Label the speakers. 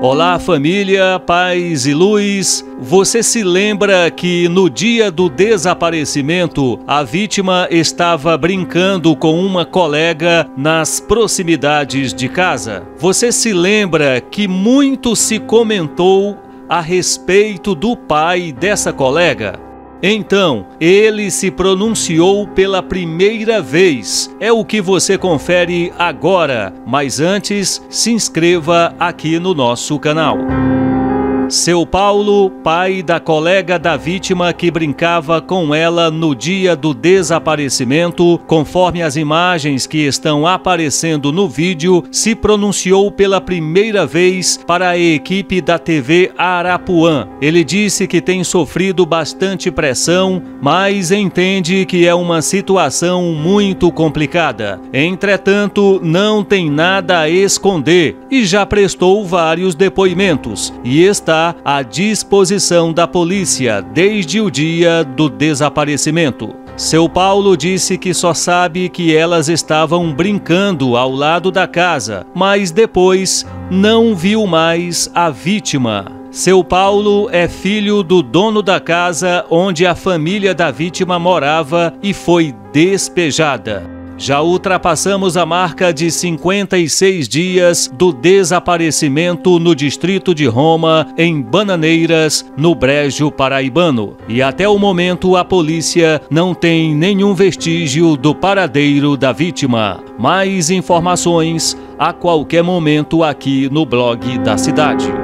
Speaker 1: Olá família, paz e luz. Você se lembra que no dia do desaparecimento a vítima estava brincando com uma colega nas proximidades de casa? Você se lembra que muito se comentou a respeito do pai dessa colega? Então, ele se pronunciou pela primeira vez. É o que você confere agora, mas antes, se inscreva aqui no nosso canal. Seu Paulo, pai da colega da vítima que brincava com ela no dia do desaparecimento, conforme as imagens que estão aparecendo no vídeo, se pronunciou pela primeira vez para a equipe da TV Arapuã. Ele disse que tem sofrido bastante pressão, mas entende que é uma situação muito complicada. Entretanto, não tem nada a esconder e já prestou vários depoimentos e está à disposição da polícia desde o dia do desaparecimento. Seu Paulo disse que só sabe que elas estavam brincando ao lado da casa, mas depois não viu mais a vítima. Seu Paulo é filho do dono da casa onde a família da vítima morava e foi despejada. Já ultrapassamos a marca de 56 dias do desaparecimento no distrito de Roma, em Bananeiras, no Brejo Paraibano. E até o momento a polícia não tem nenhum vestígio do paradeiro da vítima. Mais informações a qualquer momento aqui no blog da cidade.